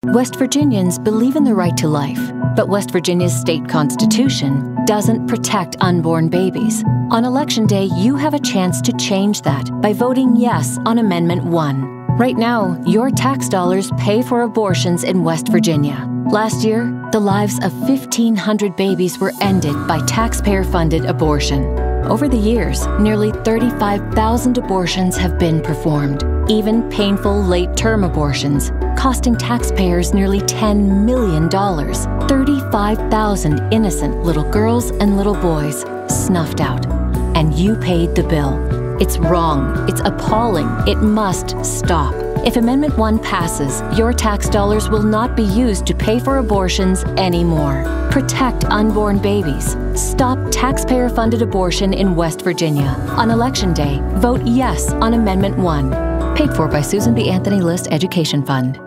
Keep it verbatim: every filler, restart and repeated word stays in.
West Virginians believe in the right to life, but West Virginia's state constitution doesn't protect unborn babies. On Election Day, you have a chance to change that by voting yes on Amendment one. Right now, your tax dollars pay for abortions in West Virginia. Last year, the lives of fifteen hundred babies were ended by taxpayer-funded abortion. Over the years, nearly thirty-five thousand abortions have been performed, even painful late-term abortions, costing taxpayers nearly ten million dollars. thirty-five thousand innocent little girls and little boys snuffed out. And you paid the bill. It's wrong. It's appalling. It must stop. If Amendment one passes, your tax dollars will not be used to pay for abortions anymore. Protect unborn babies. Stop taxpayer-funded abortion in West Virginia. On Election Day, vote yes on Amendment one. Paid for by Susan B. Anthony List Education Fund.